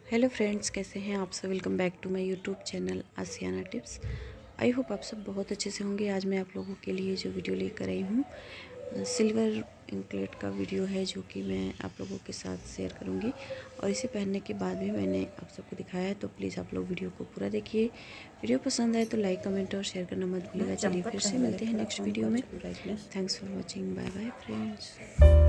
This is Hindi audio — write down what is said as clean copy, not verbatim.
हेलो फ्रेंड्स, कैसे हैं आप सब। Welcome back to my YouTube channel Aashiyana tips. I hope आप सब बहुत अच्छे से होंगे। आज मैं आप लोगों के लिए जो वीडियो लेकर आई हूँ सिल्वर इंकलेट का वीडियो है, जो कि मैं आप लोगों के साथ शेयर करूँगी। और इसे पहनने के बाद भी मैंने आप सबको दिखाया है, तो प्लीज़ आप लोग वीडियो को पूरा देखिए। वीडियो पसंद आए तो लाइक, कमेंट और शेयर करना मत भूलिएगा। चलिए फिर से मिलते हैं नेक्स्ट वीडियो में। Thanks for watching. Bye bye friends.